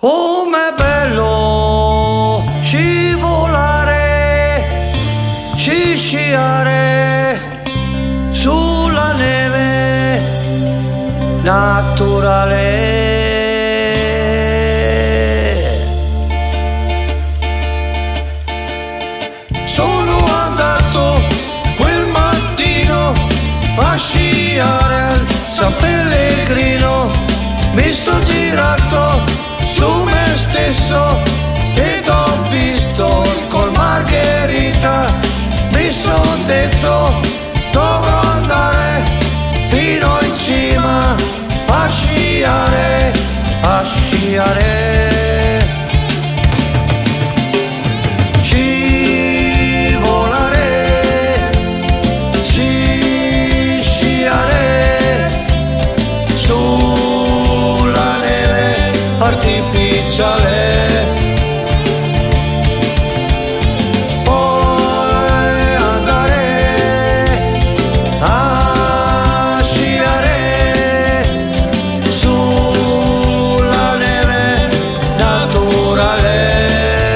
Com'è bello scivolare, sciare sulla neve naturale. Sono andato quel mattino a sciare al San Pellegrino, mi sto girato su me stesso ed ho visto il Col Margherita. Mi son detto dovrò andare fino in cima a sciare, a sciare. Scivolare, sciare sulla neve artificiale. Poi andare a sciare sulla neve naturale.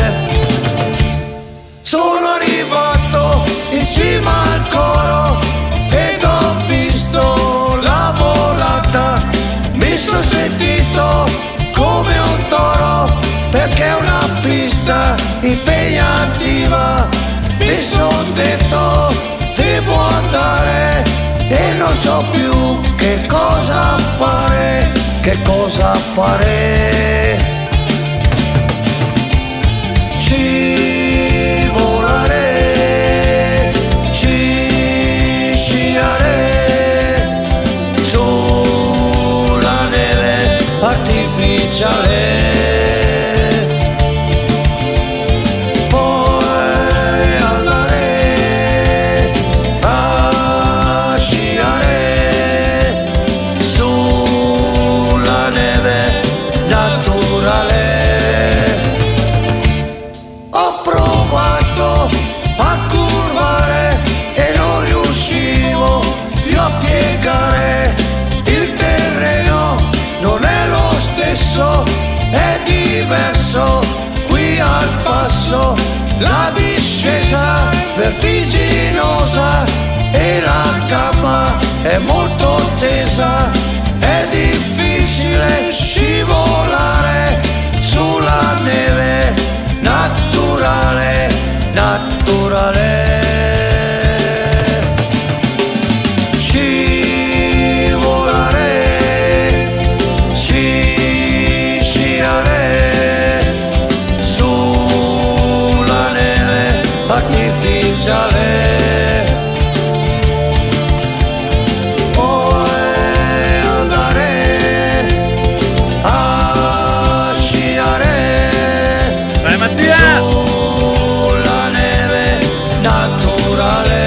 Sono arrivato in cima al coro ed ho visto la volata. Mi sono sentito come un toro perché è una pista impegnativa. Mi son detto devo andare e non so più che cosa fare, che cosa fare. Scivolare, sciare sulla neve artificiale. Poi andare a sciare sulla neve naturale. Ho provato a curvare e non riuscivo più a piegare. Il terreno non è lo stesso, è diverso qui al passo. La discesa vertiginosa e la gamba è molto tesa. È difficile scivolare sulla neve naturale, naturale. Scivolare, sciare sulla neve artificiale. Poi andare a sciare. Vai Mattia! Sulla neve naturale.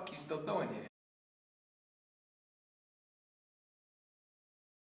Fuck, you still